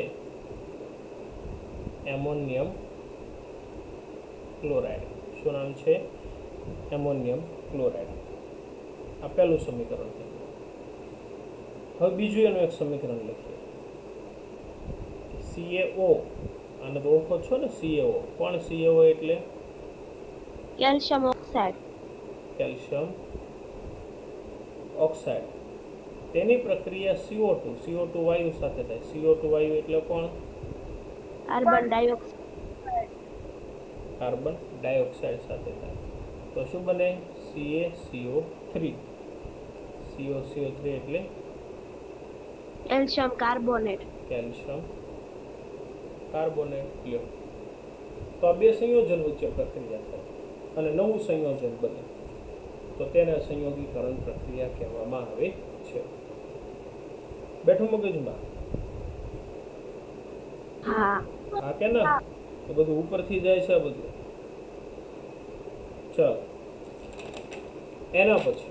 એમોનિયમ ક્લોરાઇડ. શું નામ છે? Ammonium chloride. આ પહેલું સમીકરણ થયું. હવે બીજું એનું એક સમીકરણ લખીએ. C A O. આને તો ઓળખો છો ને? C A O. કોણ સી એ ઓ એટલે? Calcium oxide. Calcium oxide. તેની પ્રક્રિયા C O two C O two વાયુ સાથે થાય. સી ઓ ટુ વાયુ એટલે કોણ? Carbon dioxide. કાર્બન ડાયોક્સાઇડ સાથે થાય. તો શું બને? C A C O three. C O C O three એટલે કેલ્શિયમ કાર્બોનેટ. Calcium carbonate. લ્યો, તો આ બે સંયોજન વચ્ચે પ્રક્રિયા થાય અને નવું સંયોજન બને, તો તેને સંયોગીકરણ પ્રક્રિયા કહેવામાં આવે છે. બેઠું મગજમાં? હા. હા કે ના? તો બધું ઉપરથી જાય છે બધું. ચાલો, એના પછી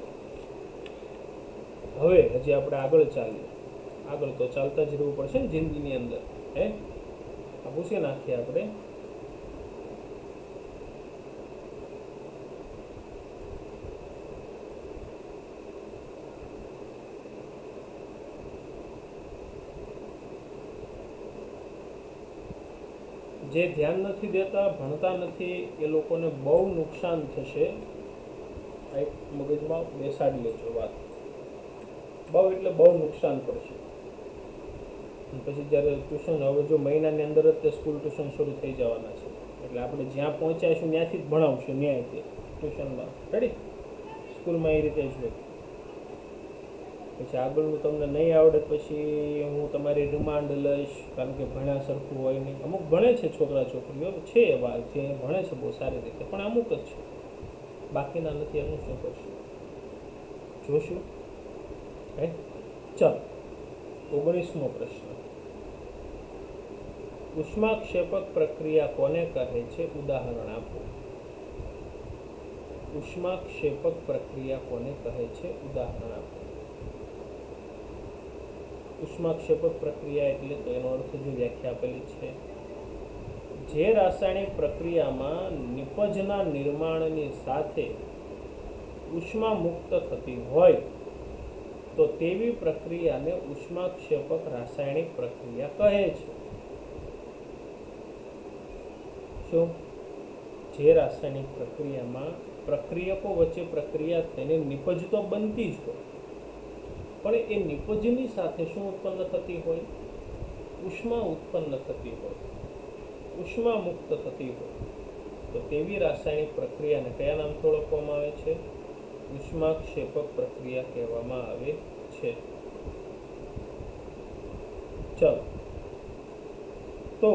હવે હજી આપણે આગળ ચાલીએ. આગળ તો ચાલતા જ રહેવું પડશે ને જિંદગીની અંદર. હે આ પૂછી નાખીએ આપણે. જે ધ્યાન નથી દેતા, ભણતા નથી, એ લોકોને બહુ નુકસાન થશે. એક મગજમાં બેસાડી લેજો વાત. બહુ એટલે બહુ નુકસાન પડશે. પછી જ્યારે ટ્યુશન, હવે જો મહિનાની અંદર જ તે સ્કૂલ ટ્યુશન શરૂ થઈ જવાના છે, એટલે આપણે જ્યાં પહોંચાઈશું ત્યાંથી જ ભણાવશું. ન્યાયથી ટ્યુશનમાં. રેડી? સ્કૂલમાં એ રીતે જ હોય. પછી આગળનું તમને નહીં આવડે પછી હું તમારી રિમાન્ડ લઈશ, કારણ કે ભણ્યા સરખું હોય નહીં. અમુક ભણે છે છોકરા છોકરીઓ છે એવા જે ભણે છે બહુ સારી રીતે, પણ અમુક જ છે, બાકીના નથી. એનું શું કરશું? જોશું. હે ચાલો, ઓગણીસમો પ્રશ્ન. ઉષ્માક્ષેપક પ્રક્રિયા કોને કહે છે? ઉદાહરણ આપો. ઉષ્માક્ષેપક પ્રક્રિયા કોને કહે છે? ઉદાહરણ આપો. ઉષ્માક્ષેપક પ્રક્રિયા એટલે તો એનો અર્થ જો વ્યાખ્યા આપેલી છે, જે રાસાયણિક પ્રક્રિયામાં નિપજના નિર્માણની સાથે ઉષ્મા મુક્ત થતી હોય તો તેવી પ્રક્રિયાને ઉષ્માક્ષેપક રાસાયણિક પ્રક્રિયા કહે છે. શું? જે રાસાયણિક પ્રક્રિયામાં પ્રક્રિયકો વચ્ચે પ્રક્રિયા થઈને નિપજ તો બનતી જ હોય, પણ એ નિપજની સાથે શું ઉત્પન્ન થતી હોય? ઉષ્મા ઉત્પન્ન થતી હોય, ઉષ્મા મુક્ત થતી હોય, તો તેવી રાસાયણિક પ્રક્રિયાને કયા નામથી ઓળખવામાં આવે છે? ઉષ્માક્ષેપક પ્રક્રિયા કહેવામાં આવે છે. ચાલો, તો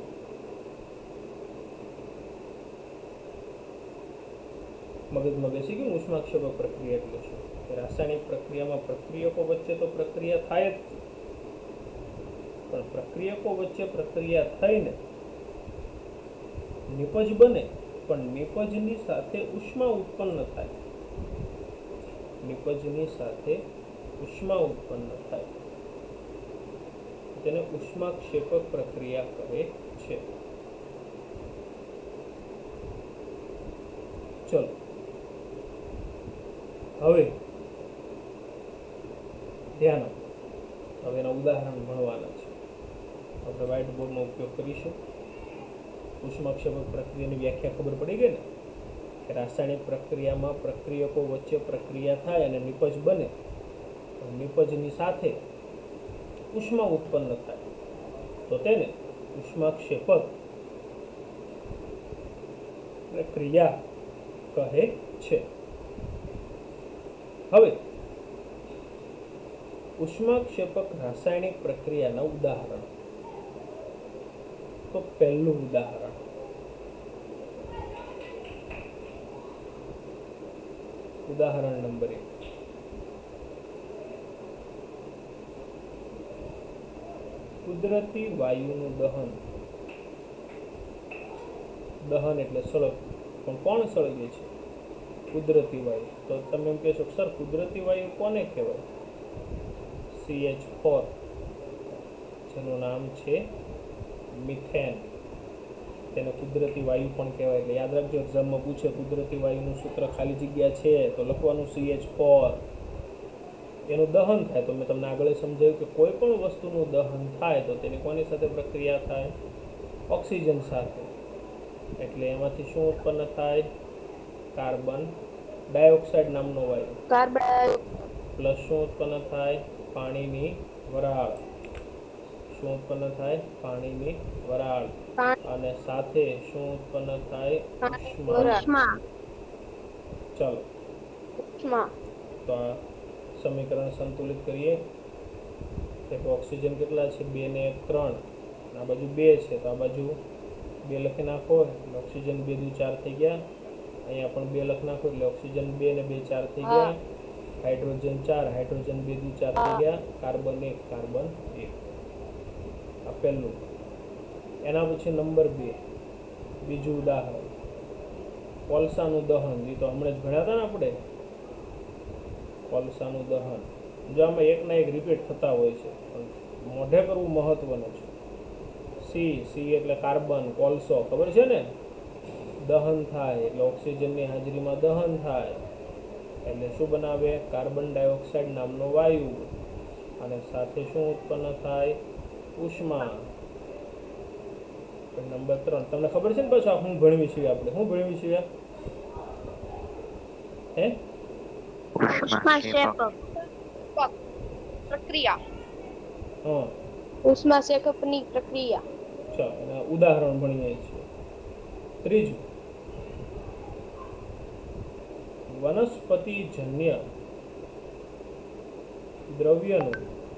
મગજમાં બેસી ગયું ઉષ્માક્ષેપક પ્રક્રિયા એટલે શું? રાસાયણિક પ્રક્રિયામાં પ્રક્રિયકો વચ્ચે તો પ્રક્રિયા થાય જ, પણ પ્રક્રિયકો વચ્ચે પ્રક્રિયા થઈને નિપજ બને, પણ નિપજની સાથે ઉષ્મા ઉત્પન્ન થાય, નિપજની સાથે ઉષ્મા ઉત્પન્ન થાય તેને ઉષ્માક્ષેપક પ્રક્રિયા કહે છે. ચલો, હવે ધ્યાન આપો, હવે એના ઉદાહરણ ભણવાના છે. આપણે વ્હાઇટ બોર્ડનો ઉપયોગ કરીશું. ઉષ્માક્ષેપક પ્રક્રિયાની વ્યાખ્યા ખબર પડી ગઈ ને, કે રાસાયણિક પ્રક્રિયામાં પ્રક્રિયકો વચ્ચે પ્રક્રિયા થાય અને નિપજ બને, નિપજની સાથે ઉષ્મા ઉત્પન્ન થાય તો તેને ઉષ્માક્ષેપક પ્રક્રિયા કહે છે. હવે ઉષ્માક્ષેપક રાસાયણિક પ્રક્રિયાના ઉદાહરણ. તો પહેલું ઉદાહરણ, ઉદાહરણ નંબર એક, કુદરતી વાયુનું દહન. દહન એટલે સળગવું, પણ કોણ સળગે છે? કુદરતી વાયુ. તો તમે એમ કહેશો સર કુદરતી વાયુ કોને કહેવાય? સી એચ ફોર, જેનું નામ છે મિથેન, તેને કુદરતી વાયુ પણ કહેવાય. એટલે યાદ રાખજો, એક્ઝામમાં પૂછે કુદરતી વાયુનું સૂત્ર ખાલી જગ્યા છે તો લખવાનું સી એચ ફોર. એનું દહન થાય તો મેં તમને આગળ સમજાવ્યું કે કોઈ પણ વસ્તુનું દહન થાય તો તેની કોની સાથે પ્રક્રિયા થાય? ઓક્સિજન સાથે. એટલે એમાંથી શું ઉત્પન્ન થાય? કાર્બન ડાયોક્સાઇડ નામનો વાયુ. કાર્બન પ્લસ શું ઉત્પન્ન થાય? પાણીની વરાળ. શું ઉત્પન્ન થાય? પાણીની વરાળ. અને સાથે શું ઉત્પન્ન થાય? ઉષ્મા. ચાલો, ઉષ્મા. તો આ સમીકરણ સંતુલિત કરીએ. તો ઓક્સિજન કેટલા છે? બે ને એક ત્રણ, આ બાજુ બે છે તો આ બાજુ બે લખી નાખો એટલે ઓક્સિજન બે દુ ચાર થઈ ગયા. અહીંયા પણ બે લખ નાખો એટલે ઓક્સિજન બે ને બે ચાર થઈ ગયા. હાઇડ્રોજન ચાર, હાઇડ્રોજન બે દુ ચાર થઈ ગયા. કાર્બન એક, કાર્બન એક. આ પહેલું. એના પછી નંબર બે, બીજું ઉદાહરણ, કોલસાનું દહન. એ તો હમણાં જ ભણ્યા હતા ને આપણે, કોલસાનું દહન. જો આમાં એકના એક રિપીટ થતા હોય છે, પણ મોઢે કરવું મહત્વનું છે. સી, સી એટલે કાર્બન, કોલસો ખબર છે ને, દહન થાય એટલે ઓક્સિજનની હાજરીમાં દહન થાય એટલે શું બનાવે? કાર્બન ડાયોક્સાઇડ નામનો વાયુ. અને સાથે શું ઉત્પન્ન થાય? ઉષ્મા. નંબર ત્રણ, તમને ખબર છે ને પાછું હું ભણવી છીએ આપણે, શું ભણવી છીએ? હે? ઉષ્માક્ષેપક પ્રક્રિયા. હા, ઉષ્માક્ષેપકની પ્રક્રિયા. ચાલો, એના ઉદાહરણ ભણીએ છીએ. ત્રીજું, વનસ્પતિજન્ય દ્રવ્યનું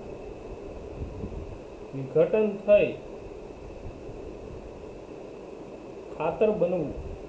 વિઘટન થઈ ખાતર બનવું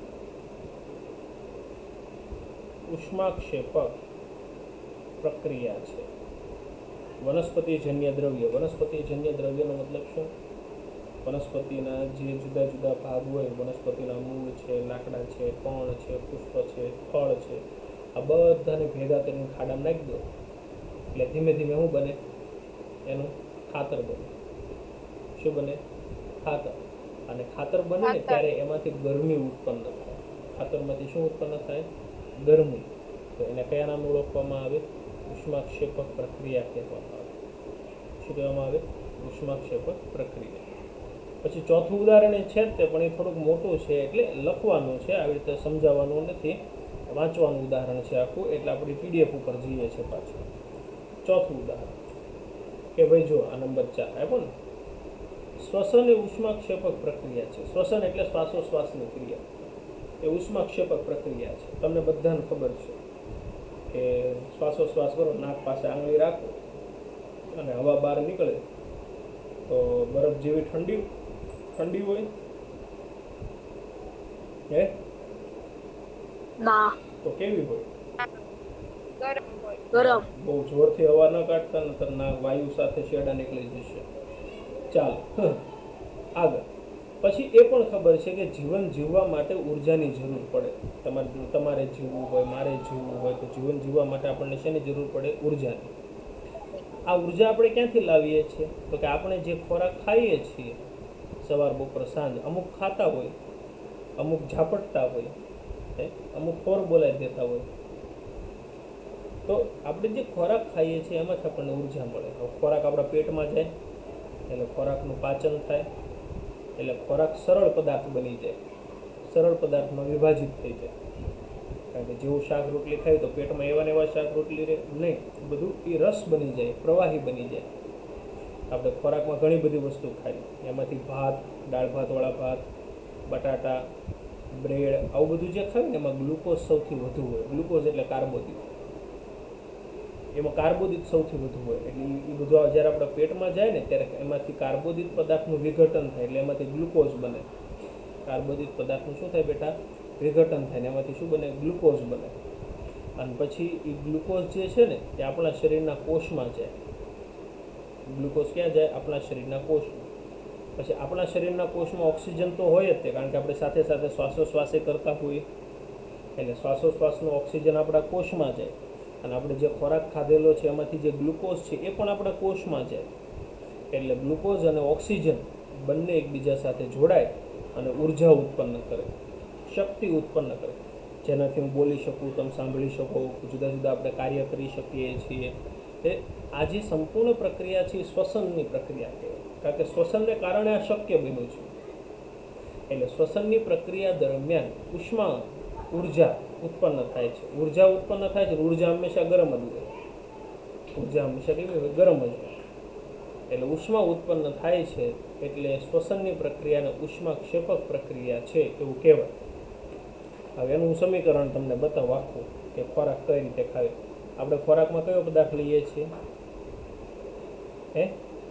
ઉષ્માક્ષેપક પ્રક્રિયા છે. વનસ્પતિજન્ય દ્રવ્ય, વનસ્પતિજન્ય દ્રવ્યનો મતલબ શું? વનસ્પતિના જે જુદા જુદા ભાગ હોય, વનસ્પતિના મૂળ છે, લાકડા છે, પર્ણ છે, પુષ્પ છે, ફળ છે, આ બધાને ભેગા કરીને ખાડામાં નાખી દો એટલે ધીમે ધીમે શું બને? એનું ખાતર બને. શું બને? ખાતર. અને ખાતર બને ને ત્યારે એમાંથી ગરમી ઉત્પન્ન થાય. ખાતરમાંથી શું ઉત્પન્ન થાય? ગરમી. તો એને કયા નામ ઓળખવામાં આવે? ઉષ્માક્ષેપક પ્રક્રિયા કહેવામાં આવે. શું કહેવામાં આવે? ઉષ્માક્ષેપક પ્રક્રિયા. પછી ચોથું ઉદાહરણ એ છે જ તે, પણ એ થોડુંક મોટું છે એટલે લખવાનું છે, આવી રીતે સમજાવવાનું નથી, વાંચવાનું ઉદાહરણ છે આખું. એટલે આપણી પીડીએફ ઉપર જઈએ છીએ પાછું. ચોથું ઉદાહરણ કે ભાઈ જો આ નંબર ચાર આપ્યો ને, શ્વસન એ ઉષ્માક્ષેપક પ્રક્રિયા છે. શ્વસન એટલે શ્વાસોશ્વાસની ક્રિયા, એ ઉષ્માક્ષેપક પ્રક્રિયા છે. તમને બધાને ખબર છે કે શ્વાસોશ્વાસ કરો, નાક પાસે આંગળી રાખો અને હવા બહાર નીકળે તો બરફ જેવી ઠંડી ઠંડી હોય હે ના તો કેવી હોય? ગરમ હોય. ગરમ. બહુ જોરથી હવા ન કાઢતા નતર ના વાયુ સાથે શેડા નીકળી જશે. ચાલો આગળ. પછી એ પણ ખબર છે કે જીવન જીવવા માટે ઉર્જાની જરૂર પડે. તમારે તમારે જીવવું હોય, મારે જીવવું હોય તો જીવન જીવવા માટે આપણને શેની જરૂર પડે? ઉર્જાની. આ ઉર્જા આપણે ક્યાંથી લાવીએ છીએ? તો કે આપણે જે ખોરાક ખાઈએ છીએ સવાર બપોર સાંજ, અમુક ખાતા હોય, અમુક ઝાપટતા હોય, અમુક ખોર બોલાવી દેતા હોય, તો આપણે જે ખોરાક ખાઈએ છીએ એમાંથી આપણને ઉર્જા મળે. ખોરાક આપણા પેટમાં જાય એટલે ખોરાકનું પાચન થાય, એટલે ખોરાક સરળ પદાર્થ બની જાય, સરળ પદાર્થમાં વિભાજિત થઈ જાય. કારણ કે જેવું શાક રોટલી ખાય તો પેટમાં એવા ને એવા શાક રોટલી રહે નહીં, બધું એ રસ બની જાય, પ્રવાહી બની જાય. આપણે ખોરાકમાં ઘણી બધી વસ્તુ ખાઈ, એમાંથી ભાત, દાળ ભાતવાળા ભાત, બટાટા, બ્રેડ, આવું બધું જે ખાય ને એમાં ગ્લુકોઝ સૌથી વધુ હોય. ગ્લુકોઝ એટલે કાર્બોદિત, એમાં કાર્બોદિત સૌથી વધુ હોય. એટલે એ બધું જ્યારે આપણા પેટમાં જાય ને ત્યારે એમાંથી કાર્બોદિત પદાર્થનું વિઘટન થાય, એટલે એમાંથી ગ્લુકોઝ બને. કાર્બોદિત પદાર્થનું શું થાય બેટા? વિઘટન થાય ને એમાંથી શું બને? ગ્લુકોઝ બને. અને પછી એ ગ્લુકોઝ જે છે ને એ આપણા શરીરના કોષમાં જાય. ગ્લુકોઝ ક્યાં જાય? આપણા શરીરના કોષમાં. પછી આપણા શરીરના કોષમાં ઓક્સિજન તો હોય જ તે, કારણ કે આપણે સાથે સાથે શ્વાસોશ્વાસે કરતા હોઈએ, એટલે શ્વાસોશ્વાસનો ઓક્સિજન આપણા કોષમાં જાય. અને આપણે જે ખોરાક ખાધેલો છે એમાંથી જે ગ્લુકોઝ છે એ પણ આપણા કોષમાં જાય. એટલે ગ્લુકોઝ અને ઓક્સિજન બંને એકબીજા સાથે જોડાય અને ઉર્જા ઉત્પન્ન કરે, શક્તિ ઉત્પન્ન કરે, જેનાથી હું બોલી શકું, તમે સાંભળી શકો, જુદા જુદા આપણે કાર્ય કરી શકીએ છીએ. એ આ જે સંપૂર્ણ પ્રક્રિયા છે એ શ્વસનની પ્રક્રિયા કહેવાય, કારણ કે શ્વસનને કારણે આ શક્ય બન્યું છે. એટલે શ્વસનની પ્રક્રિયા દરમિયાન ઉષ્મા ઉર્જા ઉત્પન્ન થાય છે. ઉર્જા ઉત્પન્ન થાય છે. ઉર્જા હંમેશા ગરમ જ હોય, ઉર્જા હંમેશા કેવી હોય? ગરમ જ હોય. એટલે ઉષ્મા ઉત્પન્ન થાય છે, એટલે શ્વસનની પ્રક્રિયાને ઉષ્માક્ષેપક પ્રક્રિયા છે એવું કહેવાય. હવે એનું હું સમીકરણ તમને બતાવું આખું કે ખોરાક કઈ રીતે ખાય. આપણે ખોરાકમાં કયો પદાર્થ લઈએ છીએ? હે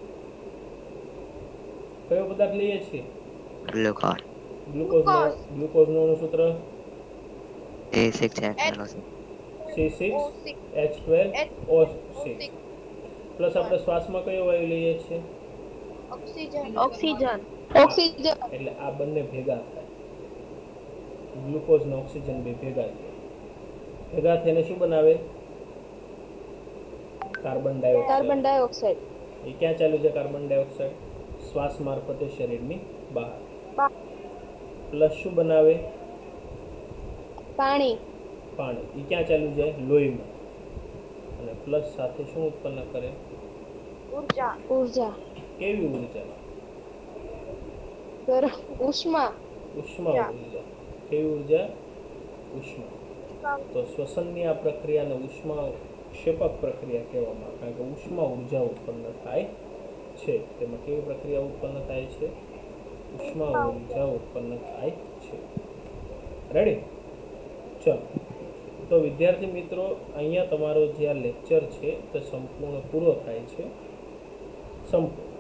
કયો પદાર્થ લઈએ છીએ? ગ્લુકોઝ. ગ્લુકોઝ. ગ્લુકોઝનું સૂત્ર એ six H C six H twelve O six. Plus આપણે શ્વાસમાં કયો વાયુ લઈએ છીએ? ઓક્સિજન. ઓક્સિજન. ઓક્સિજન. એટલે આ બંને ભેગા થાય, ગ્લુકોઝ ને ઓક્સિજન બે ભેગા થાય. ભેગા થઈને શું બનાવે? Carbon dioxide. Carbon dioxide. એ ક્યાં ચાલ્યું છે કાર્બન ડાયોક્સાઇડ? શ્વાસ મારફતે શરીરની બહાર. પ્લસ શું બનાવે? પાણી. પાણી. એ ક્યાં ચાલ્યું જાય? લોહીમાં. અને પ્લસ સાથે શું ઉત્પન્ન કરે? ઉર્જા. ઉર્જા. કેવી ઉર્જા? ગરમ. ઉષ્મા. ઉષ્મા ઉર્જા. કેવી ઉર્જા? ઉષ્મા. તો શ્વસનની આ પ્રક્રિયાને ઉષ્મા ક્ષેપક પ્રક્રિયા કહેવામાં આવે, કારણ કે ઉષ્મા ઉર્જા ઉત્પન્ન થાય છે. તેમાં કેવી પ્રક્રિયા ઉત્પન્ન થાય છે? ઉષ્મા ઉર્જા ઉત્પન્ન થાય છે. રેડી? ચલો, તો વિદ્યાર્થી મિત્રો, અહીંયા તમારો જે આ લેક્ચર છે તે સંપૂર્ણ પૂરો થાય છે. સંપૂર્ણ